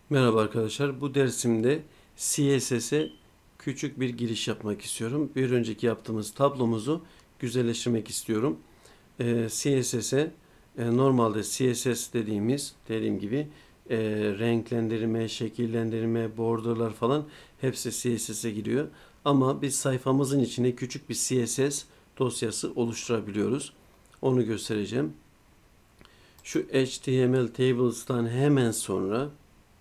Merhaba arkadaşlar. Bu dersimde CSS'e küçük bir giriş yapmak istiyorum. Bir önceki yaptığımız tablomuzu güzelleştirmek istiyorum. CSS'e normalde CSS dediğim gibi renklendirme, şekillendirme, borderlar falan hepsi CSS'e giriyor. Ama biz sayfamızın içine küçük bir CSS dosyası oluşturabiliyoruz. Onu göstereceğim. Şu HTML tables'tan hemen sonra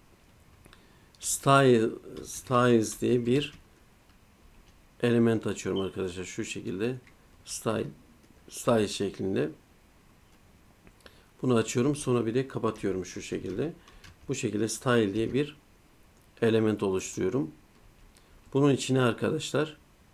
styles diye bir element açıyorum arkadaşlar. Şu şekilde style şeklinde. Bunu açıyorum. Sonra bir de kapatıyorum şu şekilde. Bu şekilde style diye bir element oluşturuyorum. Bunun içine arkadaşlar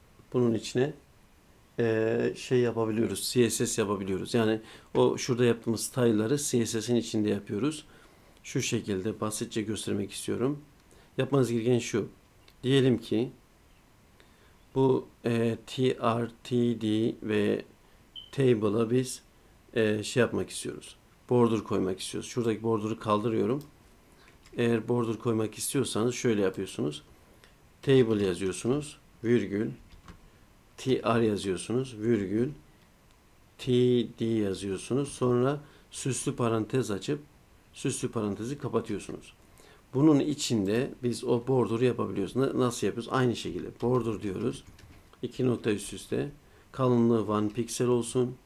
şey yapabiliyoruz. CSS yapabiliyoruz. Yani o şurada yaptığımız style'ları CSS'in içinde yapıyoruz. Şu şekilde basitçe göstermek istiyorum. Yapmanız gereken şu. Diyelim ki bu tr, td ve table'a biz şey yapmak istiyoruz. Border koymak istiyoruz. Şuradaki border'ı kaldırıyorum. Eğer border koymak istiyorsanız şöyle yapıyorsunuz. Table yazıyorsunuz. Virgül. Tr yazıyorsunuz. Virgül. td yazıyorsunuz. Sonra süslü parantez açıp süslü parantezi kapatıyorsunuz. Bunun içinde biz o border'ı yapabiliyoruz. Nasıl yapıyoruz? Aynı şekilde border diyoruz. 2 nokta üst üste. Kalınlığı 1 piksel olsun.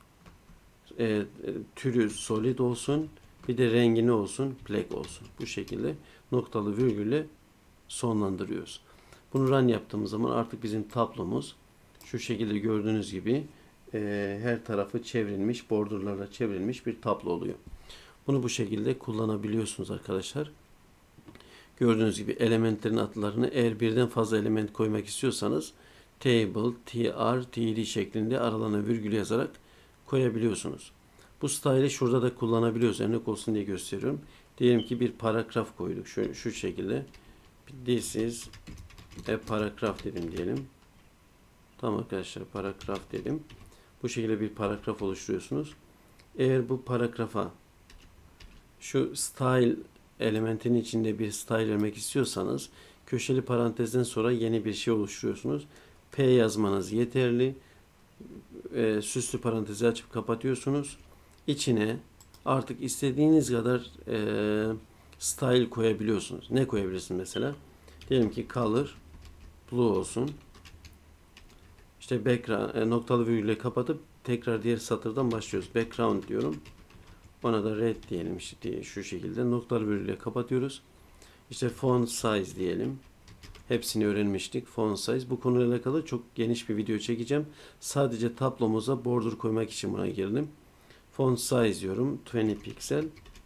Türü solid olsun. Bir de rengi ne olsun? Black olsun. Bu şekilde noktalı virgülle sonlandırıyoruz. Bunu run yaptığımız zaman artık bizim tablomuz şu şekilde gördüğünüz gibi her tarafı çevrilmiş, borderlarla çevrilmiş bir tablo oluyor. Bunu bu şekilde kullanabiliyorsunuz arkadaşlar. Gördüğünüz gibi elementlerin adlarını eğer birden fazla element koymak istiyorsanız table, tr, td şeklinde aralarına virgül yazarak koyabiliyorsunuz. Bu style'i şurada da kullanabiliyoruz. Örnek olsun diye gösteriyorum. Diyelim ki bir paragraf koyduk. Şu şekilde. This is a paragraph dedim diyelim. Tamam arkadaşlar, paragraf dedim. Bu şekilde bir paragraf oluşturuyorsunuz. Eğer bu paragrafa şu style elementin içinde bir style vermek istiyorsanız köşeli parantezden sonra yeni bir şey oluşturuyorsunuz. P yazmanız yeterli. Süslü parantezi açıp kapatıyorsunuz. İçine artık istediğiniz kadar style koyabiliyorsunuz. Ne koyabilirsiniz mesela? Diyelim ki color blue olsun. İşte background noktalı virgülle kapatıp tekrar diğer satırdan başlıyoruz. Background diyorum. Ona da red diyelim işte şu şekilde noktalı virgülle kapatıyoruz. İşte font size diyelim. Hepsini öğrenmiştik. Font size. Bu konuyla alakalı çok geniş bir video çekeceğim. Sadece tablomuza border koymak için buna girdim. Font size diyorum. 20 piksel.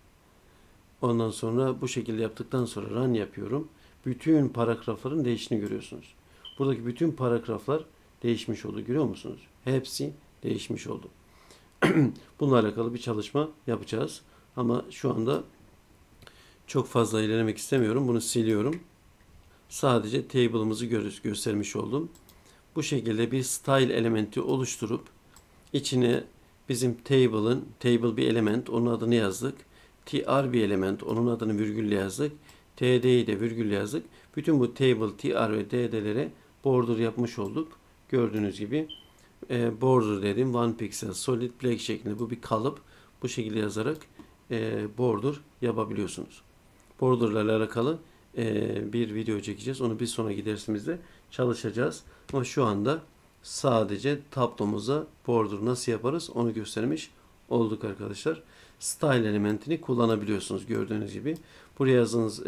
Ondan sonra bu şekilde yaptıktan sonra run yapıyorum. Bütün paragrafların değiştiğini görüyorsunuz. Buradaki bütün paragraflar değişmiş oldu. Görüyor musunuz? Hepsi değişmiş oldu. Bununla alakalı bir çalışma yapacağız. Ama şu anda çok fazla ilerlemek istemiyorum. Bunu siliyorum. Sadece table'ımızı göstermiş oldum. Bu şekilde bir style elementi oluşturup içine bizim table bir element, onun adını yazdık. Tr bir element, onun adını virgülle yazdık. Td'yi de virgülle yazdık. Bütün bu table, tr ve dd'lere border yapmış olduk. Gördüğünüz gibi border dedim. 1 pixel solid black şeklinde. Bu bir kalıp. Bu şekilde yazarak border yapabiliyorsunuz. Border'larla alakalı bir video çekeceğiz. Onu bir sonraki dersimizde çalışacağız. Ama şu anda sadece tablomuza border nasıl yaparız onu göstermiş olduk arkadaşlar. Style elementini kullanabiliyorsunuz gördüğünüz gibi. Buraya yazdığınız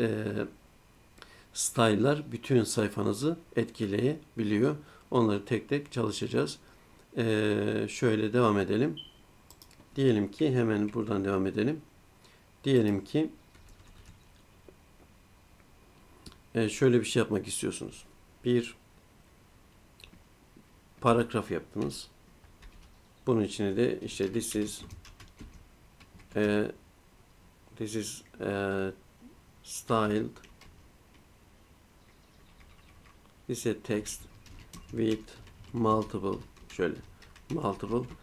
style'lar bütün sayfanızı etkileyebiliyor. Onları tek tek çalışacağız. Şöyle devam edelim. Diyelim ki hemen buradan devam edelim. Diyelim ki şöyle bir şey yapmak istiyorsunuz. Bir paragraf yaptınız. Bunun içine de işte this is styled this is a text with multiple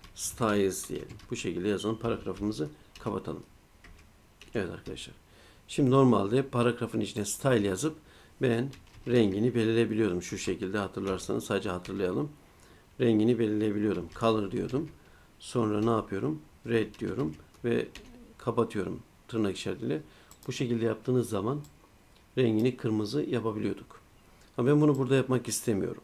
styles diyelim. Bu şekilde yazalım. Paragrafımızı kapatalım. Evet arkadaşlar. Şimdi normalde paragrafın içine style yazıp ben rengini belirleyebiliyordum. Şu şekilde hatırlarsanız sadece hatırlayalım. Rengini belirleyebiliyordum. Color diyordum. Sonra ne yapıyorum? Red diyorum ve kapatıyorum tırnak işaretiyle. Bu şekilde yaptığınız zaman rengini kırmızı yapabiliyorduk. Ama ben bunu burada yapmak istemiyorum.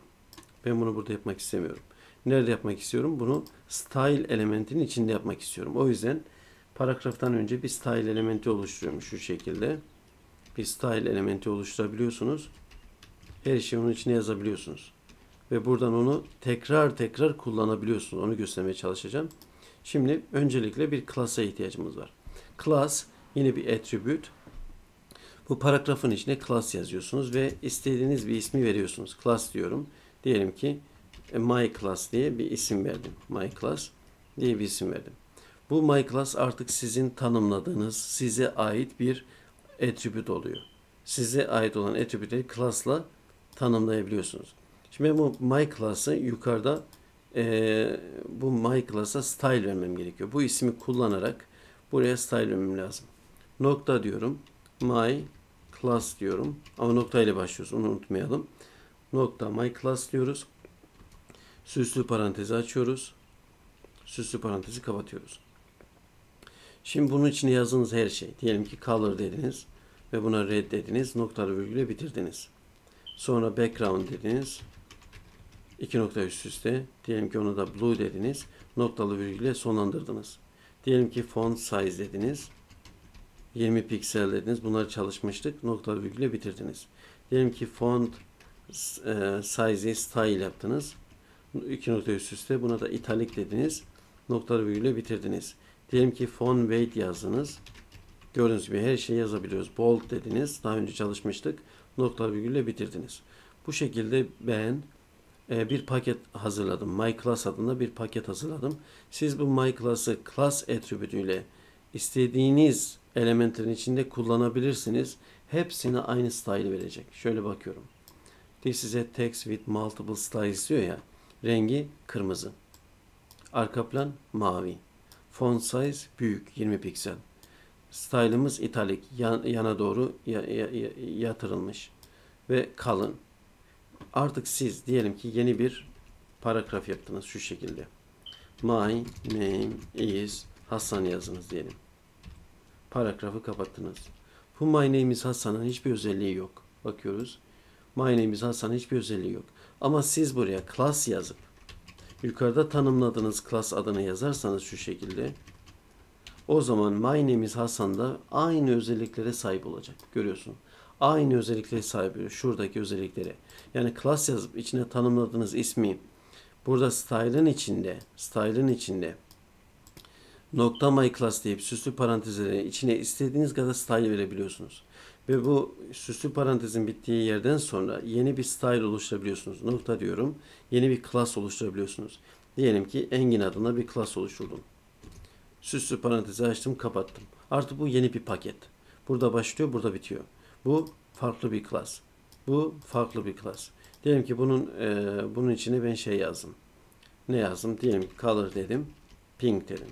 Nerede yapmak istiyorum? Bunu style elementinin içinde yapmak istiyorum. O yüzden paragraftan önce bir style elementi oluşturuyorum şu şekilde. Bir style elementi oluşturabiliyorsunuz. Her şeyi onun içine yazabiliyorsunuz. Ve buradan onu tekrar kullanabiliyorsunuz. Onu göstermeye çalışacağım. Şimdi öncelikle bir class'a ihtiyacımız var. Class yine bir attribute. Bu paragrafın içine class yazıyorsunuz ve istediğiniz bir ismi veriyorsunuz. Class diyorum. Diyelim ki my class diye bir isim verdim. My class diye bir isim verdim. Bu my class artık sizin tanımladığınız, size ait bir attribute oluyor. Size ait olan attribute'leri class'la tanımlayabiliyorsunuz. Şimdi ben bu my class'ı yukarıda bu my class'a style vermem gerekiyor. Bu ismi kullanarak buraya style vermem lazım. Nokta diyorum. My class diyorum. Ama nokta ile başlıyoruz. Onu unutmayalım. Nokta my class diyoruz. Süslü parantezi açıyoruz. Süslü parantezi kapatıyoruz. Şimdi bunun içine yazdığınız her şey. Diyelim ki color dediniz ve buna red dediniz. Noktalı virgüle bitirdiniz. Sonra background dediniz. 2 nokta üst üste. Diyelim ki onu da blue dediniz. Noktalı virgüle sonlandırdınız. Diyelim ki font size dediniz. 20 piksel dediniz. Bunları çalışmıştık. Noktalı virgüle bitirdiniz. Diyelim ki font size'i style yaptınız. 2 nokta üst üste. Buna da italic dediniz. Noktalı virgüle bitirdiniz. Diyelim ki font weight yazdınız. Gördüğünüz gibi her şeyi yazabiliyoruz. Bold dediniz. Daha önce çalışmıştık. Noktalı virgülle bitirdiniz. Bu şekilde ben bir paket hazırladım. MyClass adında bir paket hazırladım. Siz bu MyClass'ı class attribute ile istediğiniz elementlerin içinde kullanabilirsiniz. Hepsine aynı style verecek. Şöyle bakıyorum. This is a text with multiple styles diyor ya. Rengi kırmızı. Arka plan mavi. Font size büyük 20 piksel. Style'ımız italik, yana doğru yatırılmış ve kalın. Artık siz diyelim ki yeni bir paragraf yaptınız şu şekilde. My name is Hasan yazınız diyelim. Paragrafı kapattınız. Bu My name is Hasan'ın hiçbir özelliği yok. Bakıyoruz. My name is Hasan'ın hiçbir özelliği yok. Ama siz buraya class yazıp yukarıda tanımladığınız class adını yazarsanız şu şekilde, o zaman My name is Hasan da aynı özelliklere sahip olacak. Görüyorsun. Aynı özelliklere sahip. Şuradaki özelliklere. Yani class yazıp içine tanımladığınız ismi burada style'ın içinde nokta my class deyip süslü parantezlerin içine istediğiniz kadar style verebiliyorsunuz. Ve bu süslü parantezin bittiği yerden sonra yeni bir style oluşturabiliyorsunuz. Nokta diyorum. Yeni bir class oluşturabiliyorsunuz. Diyelim ki Engin adına bir class oluşturdum. Süslü parantezi açtım, kapattım. Artık bu yeni bir paket. Burada başlıyor, burada bitiyor. Bu farklı bir class. Bu farklı bir class. Diyelim ki bunun içine ben şey yazdım. Ne yazdım? Diyelim ki color dedim. Pink dedim.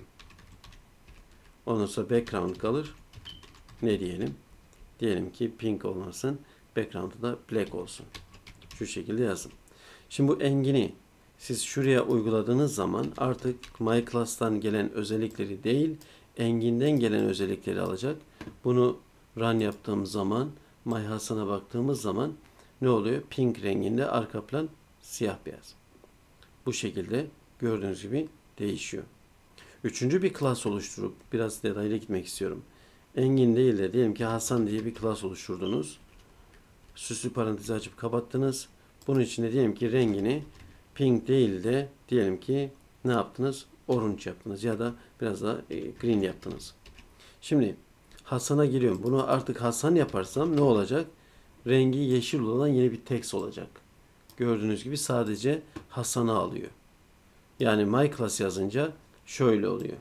Ondan sonra background color ne diyelim? Diyelim ki pink olmasın. Background'ı da black olsun. Şu şekilde yazdım. Şimdi bu Engin'i siz şuraya uyguladığınız zaman artık MyClass'tan gelen özellikleri değil, Engin'den gelen özellikleri alacak. Bunu run yaptığım zaman, MyHasan'a baktığımız zaman ne oluyor? Pink renginde, arka plan siyah beyaz. Bu şekilde gördüğünüz gibi değişiyor. Üçüncü bir class oluşturup biraz detaylı gitmek istiyorum. Engin değil de diyelim ki Hasan diye bir class oluşturdunuz. Süslü parantezi açıp kapattınız. Bunun içinde diyelim ki rengini pink değil de diyelim ki ne yaptınız? Orange yaptınız ya da biraz daha green yaptınız. Şimdi Hasan'a giriyorum. Bunu artık Hasan yaparsam ne olacak? Rengi yeşil olan yeni bir text olacak. Gördüğünüz gibi sadece Hasan'ı alıyor. Yani MyClass yazınca şöyle oluyor.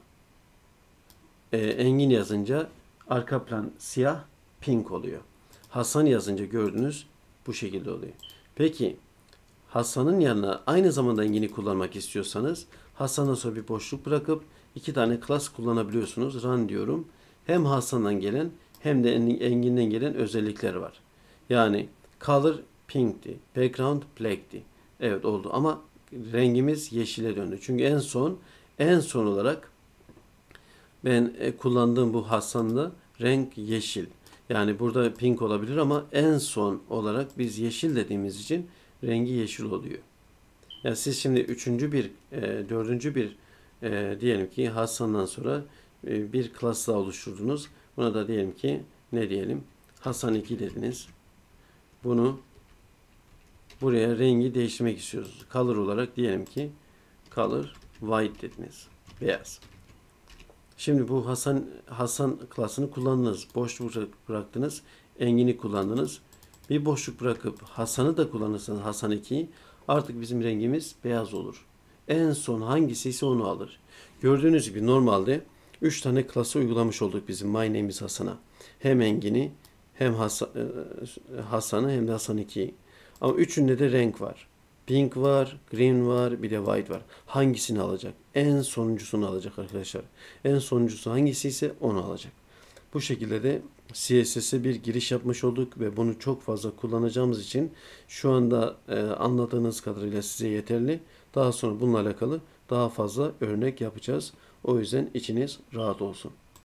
Engin yazınca arka plan siyah, pink oluyor. Hasan yazınca gördünüz bu şekilde oluyor. Peki Hasan'ın yanına aynı zamanda Engin'i kullanmak istiyorsanız Hasan'dan sonra bir boşluk bırakıp iki tane class kullanabiliyorsunuz. Run diyorum. Hem Hasan'dan gelen hem de Engin'den gelen özellikler var. Yani color pink'ti, background black'ti. Evet oldu ama rengimiz yeşile döndü. Çünkü en son olarak ben kullandığım bu Hasan'da renk yeşil. Yani burada pink olabilir ama en son olarak biz yeşil dediğimiz için rengi yeşil oluyor. Yani siz şimdi dördüncü bir diyelim ki Hasan'dan sonra bir klas daha oluşturdunuz. Buna da diyelim ki ne diyelim? Hasan 2 dediniz. Bunu buraya rengi değiştirmek istiyoruz. Color olarak diyelim ki color white dediniz. Beyaz. Şimdi bu Hasan klasını kullandınız. Boşluk bıraktınız. Engin'i kullandınız. Bir boşluk bırakıp Hasan'ı da kullanırsanız Hasan 2'yi artık bizim rengimiz beyaz olur. En son hangisi ise onu alır. Gördüğünüz gibi normalde 3 tane klası uygulamış olduk bizim My Name is Hasan'a. Hem Engin'i hem Hasan'ı hem de Hasan 2'yi. Ama üçünde de renk var. Pink var, green var, bir de white var. Hangisini alacak? En sonuncusunu alacak arkadaşlar. En sonuncusu hangisi ise onu alacak. Bu şekilde de CSS'e bir giriş yapmış olduk ve bunu çok fazla kullanacağımız için şu anda anladığınız kadarıyla size yeterli. Daha sonra bununla alakalı daha fazla örnek yapacağız. O yüzden içiniz rahat olsun.